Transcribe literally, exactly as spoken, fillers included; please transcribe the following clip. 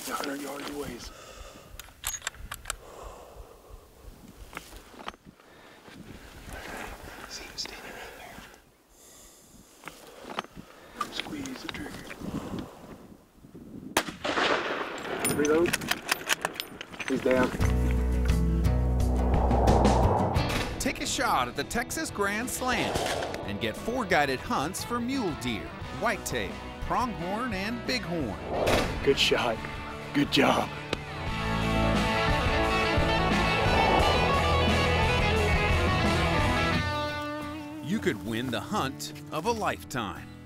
a hundred yards away. See him standing right there. Squeeze the trigger. Reload. He's down. Take a shot at the Texas Grand Slam and get four guided hunts for mule deer, whitetail, pronghorn, and bighorn. Good shot. Good job. You could win the hunt of a lifetime.